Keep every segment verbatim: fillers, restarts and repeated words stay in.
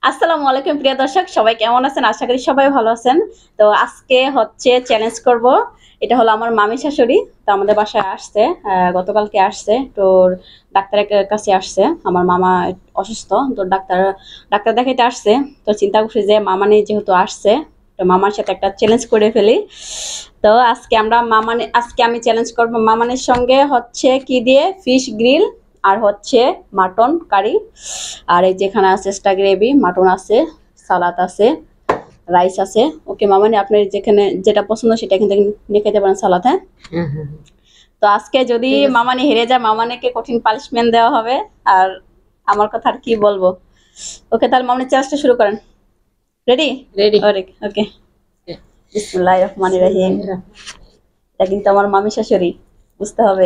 আসসালামু আলাইকুম প্রিয় দর্শক, সবাই কেমন আছেন? আশা করি সবাই ভালো আছেন। তো আজকে হচ্ছে চ্যালেঞ্জ করব। এটা হলো আমার মামি শাশুড়ি। তো আমাদের বাসায় আসছে, আহ, গতকালকে আসছে। তো ডাক্তারের কা- কাছে আসছে। আমার মামা অসুস্থ, তো ডাক্তার ডাক্তার দেখাইতে আসছে। তো চিন্তা করছি যে মামানি যেহেতু আসছে, তো মামার সাথে একটা চ্যালেঞ্জ করে ফেলি। তো আজকে আমরা মামানি আজকে আমি চ্যালেঞ্জ করব মামানির সঙ্গে হচ্ছে কি দিয়ে, ফিশ গ্রিল আর হচ্ছে মাটন কারি। আর এই যেখানে আছে এক্সট্রা গ্রেভি, মাটন আছে, সালাদ আছে, রাইস আছে। ওকে মামানি, আপনার যেখানে যেটা পছন্দ সেটা এখান থেকে নিয়ে খেতে পারেন, সালাদ। হ্যাঁ, হুম, হুম, হুম। তো আজকে যদি ঠিক আছে। মামানি হেরে যায়, মামানিকে কঠিন পানিশমেন্ট দেওয়া হবে। আর আমার কথা আর কি বলবো। ওকে, তাহলে মামানি চ্যালেঞ্জটা শুরু করেন। রেডি? রেডি। Okay okay. বিসমিল্লাহির রহমানির রহিম। এটা কিন্তু আমার মামি শাশুড়ি, বুঝতে হবে।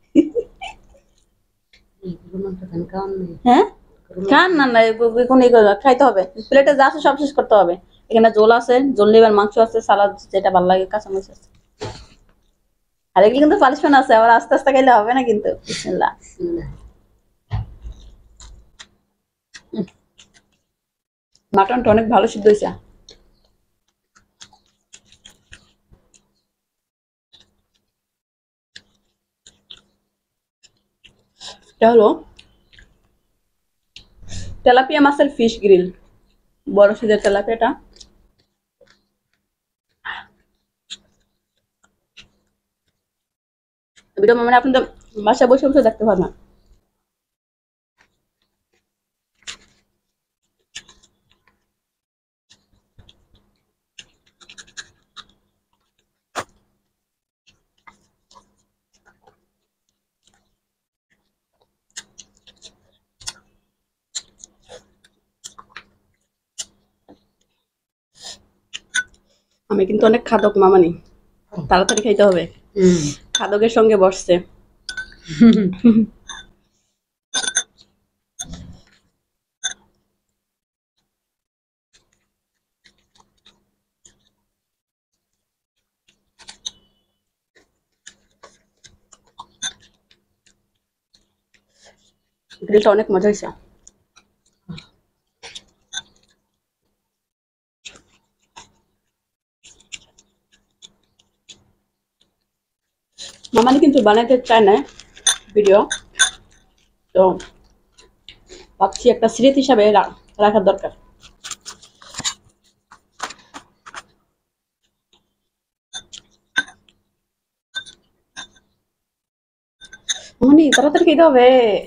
হ্যাঁ, খান না না, কোনো খাইতে হবে। প্লেটে যা আছে সব শেষ করতে হবে। এখানে ঝোল আছে, ঝোল নেবেন, মাংস আছে, সালাদ যেটা ভালো লাগে, কাঁচামরিচ আছে। আর এগুলো কিন্তু পানিশমেন্ট আছে, আবার আস্তে আস্তে খাইলে হবে না কিন্তু। বিসমিল্লাহ। মাটনটা অনেক ভালো সিদ্ধ হয়েছে। এটা হলো তেলাপিয়া মাছের ফিশ গ্রিল, বড় সিজের তেলাপিয়াটা। ভিডিও মানে আপনাদের বাসায় বসে বসে দেখতে পারবেন। আমি কিন্তু অনেক খাদক মামানি, তাড়াতাড়ি খাইতে হবে। হুম। খাদকের সঙ্গে বসছে। গ্রিলটা অনেক মজা হয়েছে। মামানি কিন্তু বানাইতে চায় না ভিডিও, তো ভাবছি একটা স্মৃতি হিসাবে রা- রাখার দরকার। মামানি তাড়াতাড়ি খেতে হবে।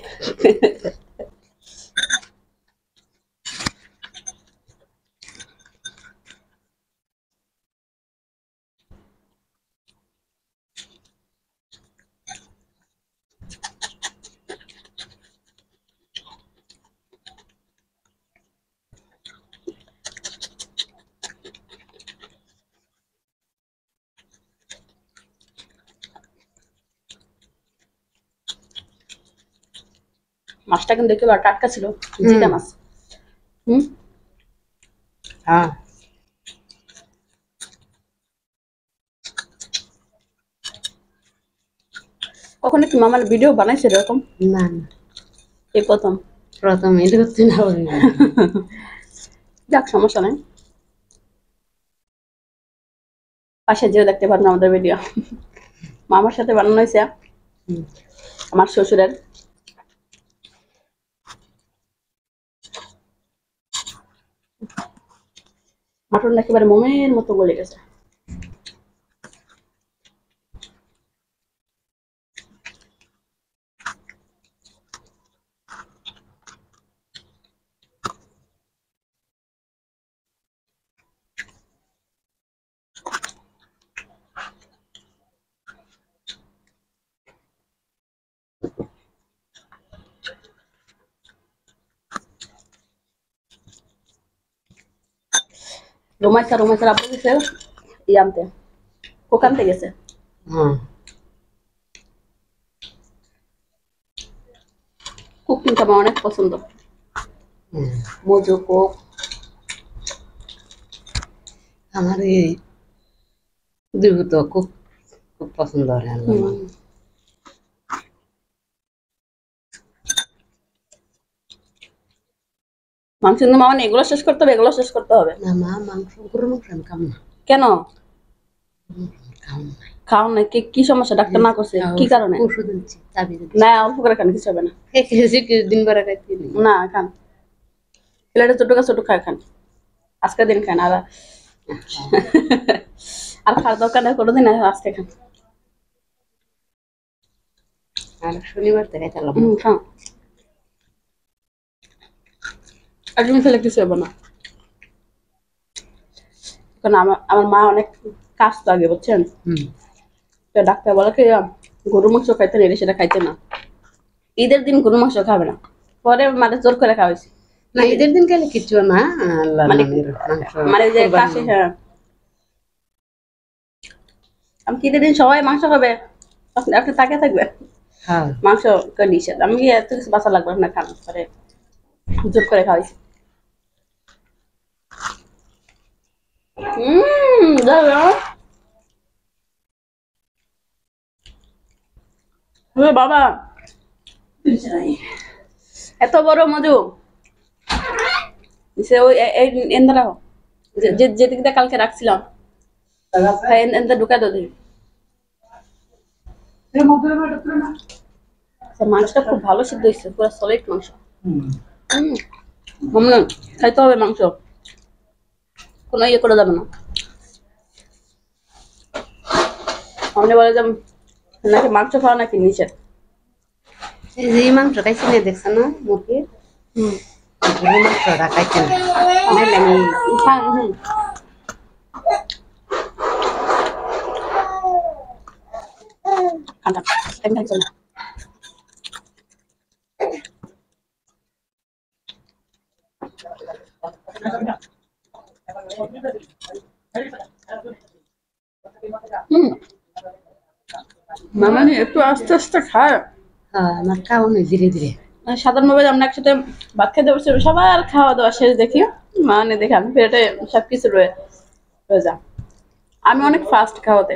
মাছটা কিন্তু দেখতে টাটকা ছিল, জিতা মাছ। হুম। হ্যাঁ। কখনো কি মামার ভিডিও বানাইছে এরকম? না না, এই প্রথম। প্রথম এটা হচ্ছে না বলি না। যাক, সমস্যা নাই, পাশে যেও দেখতে পারেন আমাদের ভিডিও। মামার সাথে বানানো হয়েছে হুম। আমার শ্বশুরের। মাটন একেবারে মোমের মতো গলে গেছে। রোমাইসা রোমাইসার আপু গেছে ই আনতে, কোক আনতে গেছে। হ্যাঁ। কোক কিন্তু আমার অনেক পছন্দ, হুম। মজু কোক। আমার এই দুটো তো খুব খুব পছন্দ হয় আল্লাহ হুম। আমার। মাংস কিন্তু মামা এগুলো শেষ করতে হবে, এগুলো শেষ করতে হবে। না মা, মাংস গরুর মাংস আমি খাম না। কেন খাও না, খাও না? কি কি সমস্যা? ডাক্তার না করছে কি কারণে? ওষুধ দিচ্ছি, তাবিজ না অল্প করে খান, কিছু হবে না। খেয়েছি কিছুদিন পরে খাইতে নেই। না খান, প্লেটে ছোট ছোট খায় খান, আজকে দিন খান। আর আর খাওয়ার দরকার নেই কোনোদিন, আজকে খান। আর শনিবার থেকে চালাম। হুম খান, একদম খেলে কিছু হবে না। কারণ আমার আমার মা অনেক কাজ লাগে বুঝছেন, হুম, তো ডাক্তার বলে কি গরু মাংস খাইতে নেই, সেটা খাইতে না। ঈদের দিন গরু মাংস খাবে না, পরে মাঝে জোর করে খাওয়াইছি। না ঈদের দিন খেলে কিছু না, আল্লাহ মানে নামের মাংস মানে যে কোরবানি। কাশি, হ্যাঁ আমি কি ঈদের দিন সবাই মাংস খাবে, আপনি আপনি তাকে থাকবেন হ্যাঁ, মাংস করে নিষেধ। আমি কি এত কিছু বাঁচা লাগবে না, খান পরে জোর করে খাওয়াইছি। হম বাবা, এত বড় মধু সে ওই এন্দারা যে যেদিক দিয়ে কালকে রাখছিলাম, এন্দা ঢুকা দো দিন। মাংসটা খুব ভালো সিদ্ধ হয়েছে, পুরো সলিড মাংস। হম খাইতে হবে মাংস, কোনো ইয়ে করে যাবে না। আপনি বলে যে নাকি মাংস খাওয়া নাকি নিষেধ। এই যে এই মাংস খাইছি না, দেখছ না মুরগির হম গরুর মাংসটা খাইছে না, নাহলে আমি খান। হম খান খান, একদম খাইছো না। হম মামা একটু আস্তে আস্তে খায়। হ্যাঁ, আমার খাওয়ানো ধীরে ধীরে। সাধারণভাবে আমরা একসাথে ভাত খেতে বসে সবার খাওয়া দাওয়া শেষ দেখি, মানে দেখি আমি পেটে সবকিছু রয়ে রয়ে যা। আমি অনেক ফাস্ট খাওয়াতে।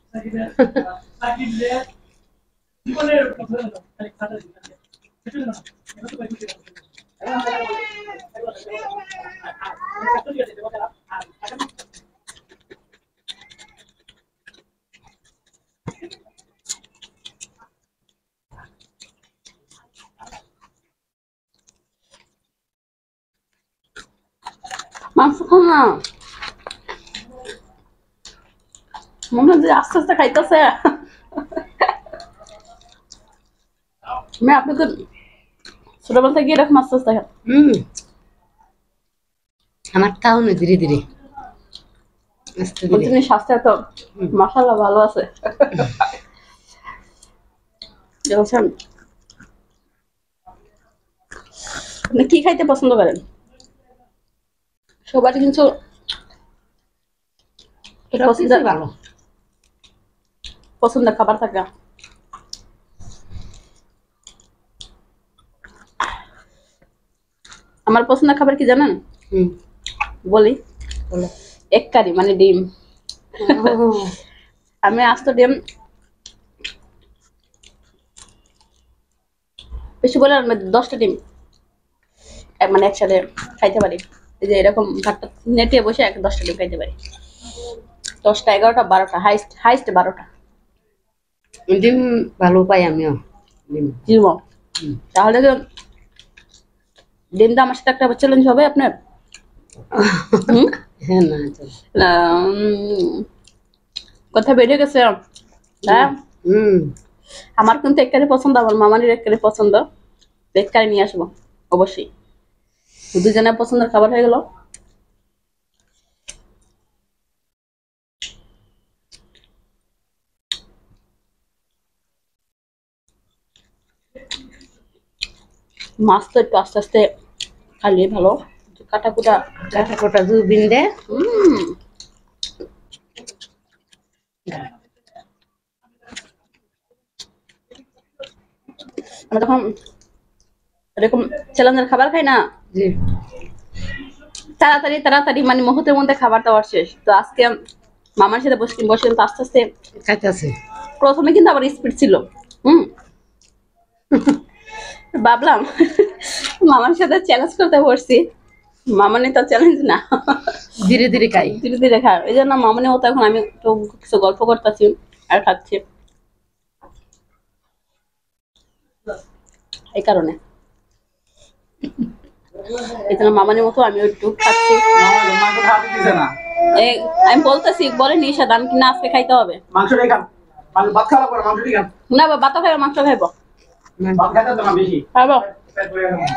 মাংস খাও না, মনে হয় যে আস্তে আস্তে খাইতেছে। আমি আপনি তো ছোটবেলা থেকে এরকম আস্তে আস্তে খান। হম, আমার খাওয়ানো ধীরে ধীরে, আস্তে ধীরে। তুমি স্বাস্থ্য তো মাশাআল্লাহ ভালো আছে। বলছেন আপনি কি খাইতে পছন্দ করেন? সবার কিন্তু পছন্দের ভালো। পছন্দের খাবার থাকে। আমার পছন্দের খাবার কি জানেন? হুম, বলি, বলো। এক কারি মানে ডিম। ও, আমি আস্ত ডিম বেশি বলে আমি দশটা ডিম এক- মানে একসাথে খাইতে পারি। এই যে এরকম ভাতটা নেটে বসে এক দশটা ডিম খাইতে পারি। দশটা এগারোটা বারোটা, হাইস্ট হাইস্ট বারোটা ডিম ভালো পাই আমিও ডিম। ডিম। হুম। তাহলে কি ডিমটা আমার সাথে একটা চ্যালেঞ্জ হবে আপনার? হুম? হ্যাঁ, না চল। উম, কথা বেড়ে গেছে। হ্যাঁ হুম, আমার কিন্তু এক কারি পছন্দ, আমার মামানির এক কারি পছন্দ, এক কারি নিয়ে আসবো অবশ্যই। দুজনের পছন্দের খাবার হয়ে গেল। মাছ তো একটু আস্তে আস্তে খাইলে ভালো, কাটা কুটা। কাটা কোটা দু বিন্দে। হম আমরা যখন এরকম চ্যালেঞ্জের খাবার খাই না, জি, তাড়াতাড়ি তাড়াতাড়ি মানে মুহূর্তের মধ্যে খাবার দাবার শেষ। তো আজকে মামার সাথে বসে বসে কিন্তু আস্তে আস্তে, খাইতেছে। প্রথমে কিন্তু আবার স্পিড ছিল। হুম ভাবলাম মামার সাথে চ্যালেঞ্জ করতে বসছি, মামানি তো চ্যালেঞ্জ না, ধীরে ধীরে খাই। ধীরে ধীরে খায়, এই জন্য মামানি মতো এখন আমি একটু কিছু গল্প করতেছি আর খাচ্ছি, এই কারণে। এই জন্য মামানির মতো আমি একটু খাচ্ছি। এই আমি বলতেছি বলে নিষেধ, আমি কি না আজকে খাইতে হবে? মাংসটাই খান, মানে ভাত খাওয়ার পর মাংসটাই খান। না বাবা, ভাতও খাইবো, মাংস খাইবো। ভাত খাইতে তো না বেশি খাইবো। পেট ভরে গেছে।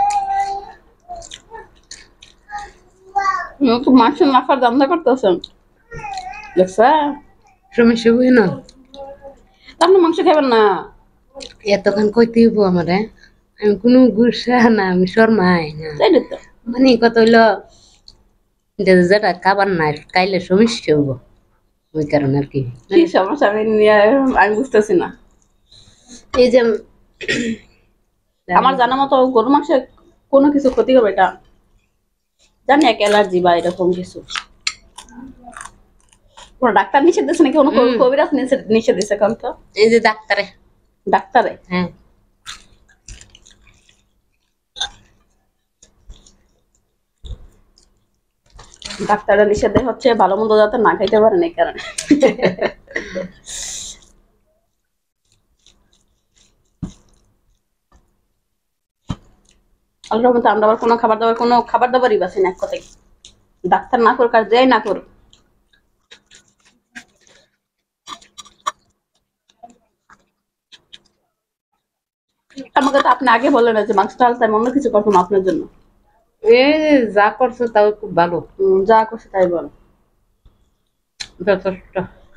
তো মাংস না খাওয়ার ধান্দা করতেছেন, দেখছে? সমস্যা বুঝি না, আপনি মাংস খাইবেন না? এতক্ষণ কইতে হইব আমারে, আমি কোনো গুসা না, আমি শর্মাই না, তাই তো, মানে কত হইলো যে যেটা খাবার নাই খাইলে সমস্যা হইব, ওই কারণে আর কি। কি সমস্যা আমি নিয়ে আমি বুঝতেছি না। এই যে আমার জানা মতো গরু মাংসে কোনো কিছু ক্ষতি করবে এটা জানি, এক অ্যালার্জি বা এরকম কিছু। কোনো ডাক্তার নিষেধ দিচ্ছে নাকি, কোনো হুম। কবিরাজ নিষেধ নিষেধ দিচ্ছে কারণ তো? এই যে ডাক্তারে, ডাক্তারে? হ্যাঁ ডাক্তাররা নিষেধ দেয় হচ্ছে ভালো মন্দ যাতে না খাইতে পারেন, এই কারণে। আল্লাহর রহমতে আমরা আবার কোনো খাবার দাবার কোনো খাবার দাবারই বাসি না, এক কথায়। ডাক্তার না করুক আর যাই না করুক, আমাকে তো আপনি আগে বললেন না যে মাংসটা হালকা, আমি অন্য কিছু করতাম আপনার জন্য। এই যে যা করছো তাও খুব ভালো, উম, যা করছে তাই বল। যথেষ্ট।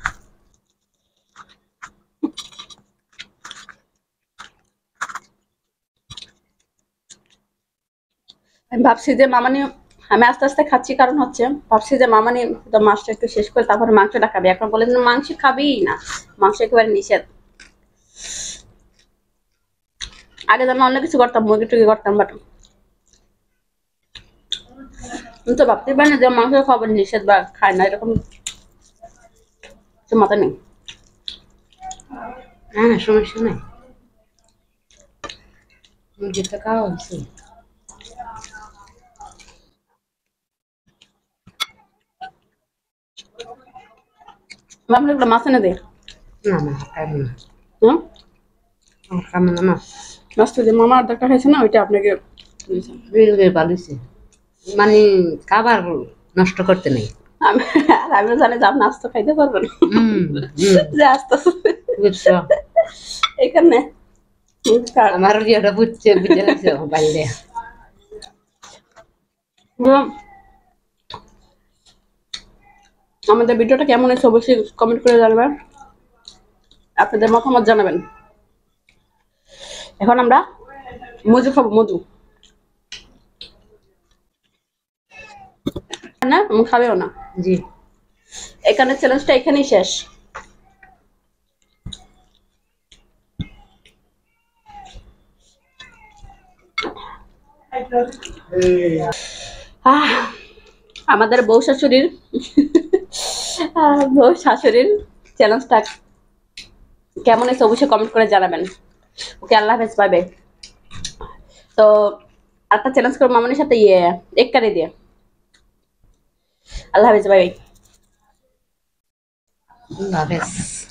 আমি ভাবছি যে মামানি, আমি আস্তে আস্তে খাচ্ছি কারণ হচ্ছে ভাবছি যে মামানি তো মাছটা একটু শেষ করে তারপরে মাংসটা খাবি, এখন বলে যে মাংস খাবি না, মাংস একেবারে নিষেধ। আগে যেন অন্য কিছু করতাম, মুরগি টুগি করতাম, বাট আমি তো ভাবতে পারি না যে মাংস খাবার নিষেধ বা খায় না, এরকম কিছু মাথা নেই। হ্যাঁ সমস্যা নাই, মুরগিটা খাওয়া হয়েছে। ভাবলাম এগুলো মাছ এনে দে। না না খাইব না, হ্যাঁ, আমার খাবো না মাছ। মাছটা যে মামা আড্ডাটা খাইছে না, ওইটা আপনাকে দিয়েছেন। রেলওয়ে ভালোছে, মানে খাবার নষ্ট করতে নেই। আমি আর আমিও জানি যে আপনি আস্ত খাইতে পারবেন, হুম হুম যে আস্তে আস্তে বুঝছো, এখানে আমার ইয়েটা বুঝছে, বুঝে লাগছে বাইরে। উম, আমাদের ভিডিওটা কেমন হয়েছে অবশ্যই কমেন্ট করে জানাবেন, আপনাদের মতামত জানাবেন। এখন আমরা মজু খাবো, মজু না আমি খাবেও না। জি এখানে চ্যালেঞ্জটা এখানেই শেষ। আহ, আমাদের বউ শাশুড়ির আহ, বউ শাশুড়ির চ্যালেঞ্জটা কেমন হয়েছে অবশ্যই কমেন্ট করে জানাবেন। ওকে, আল্লাহ হাফেজ, বাই বাই। তো একটা চ্যালেঞ্জ করবো মামনির সাথে, ইয়ে এক কারি দিয়ে। আল্লাহ হাফেজ, বাই বাই। আল্লাহ হাফেজ।